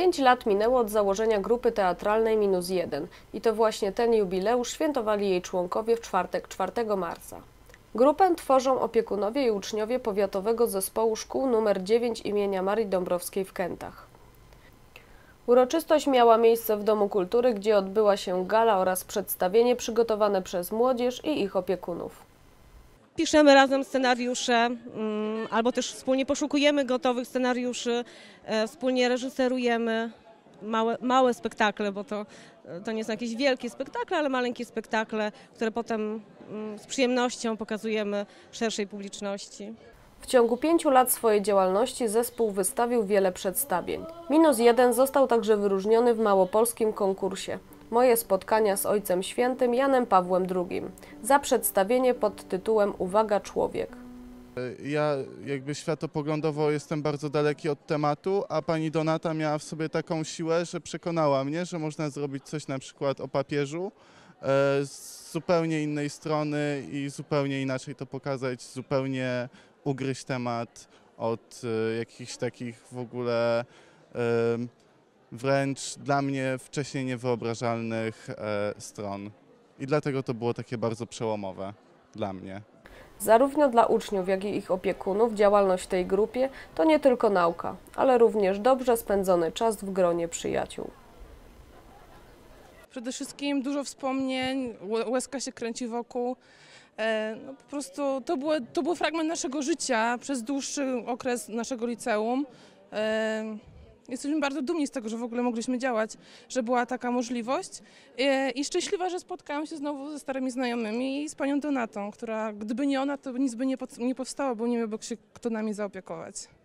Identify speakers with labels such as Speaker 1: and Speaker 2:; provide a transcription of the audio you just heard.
Speaker 1: 5 lat minęło od założenia grupy teatralnej -1 i to właśnie ten jubileusz świętowali jej członkowie w czwartek, 4 marca. Grupę tworzą opiekunowie i uczniowie Powiatowego Zespołu Szkół nr 9 imienia Marii Dąbrowskiej w Kętach. Uroczystość miała miejsce w Domu Kultury, gdzie odbyła się gala oraz przedstawienie przygotowane przez młodzież i ich opiekunów.
Speaker 2: Piszemy razem scenariusze, albo też wspólnie poszukujemy gotowych scenariuszy, wspólnie reżyserujemy małe spektakle, bo to nie są jakieś wielkie spektakle, ale maleńkie spektakle, które potem z przyjemnością pokazujemy szerszej publiczności.
Speaker 1: W ciągu 5 lat swojej działalności zespół wystawił wiele przedstawień. -1 został także wyróżniony w małopolskim konkursie Moje spotkania z Ojcem Świętym Janem Pawłem II za przedstawienie pod tytułem Uwaga, człowiek.
Speaker 3: Ja jakby światopoglądowo jestem bardzo daleki od tematu, a pani Donata miała w sobie taką siłę, że przekonała mnie, że można zrobić coś na przykład o papieżu z zupełnie innej strony i zupełnie inaczej to pokazać, zupełnie ugryźć temat od jakichś takich w ogóle wręcz dla mnie wcześniej niewyobrażalnych stron. I dlatego to było takie bardzo przełomowe dla mnie.
Speaker 1: Zarówno dla uczniów, jak i ich opiekunów działalność w tej grupie to nie tylko nauka, ale również dobrze spędzony czas w gronie przyjaciół.
Speaker 4: Przede wszystkim dużo wspomnień, łezka się kręci wokół. No po prostu to był fragment naszego życia przez dłuższy okres naszego liceum. Jesteśmy bardzo dumni z tego, że w ogóle mogliśmy działać, że była taka możliwość i szczęśliwa, że spotkałam się znowu ze starymi znajomymi i z panią Donatą, która gdyby nie ona, to nic by nie powstało, bo nie miałby się kto nami zaopiekować.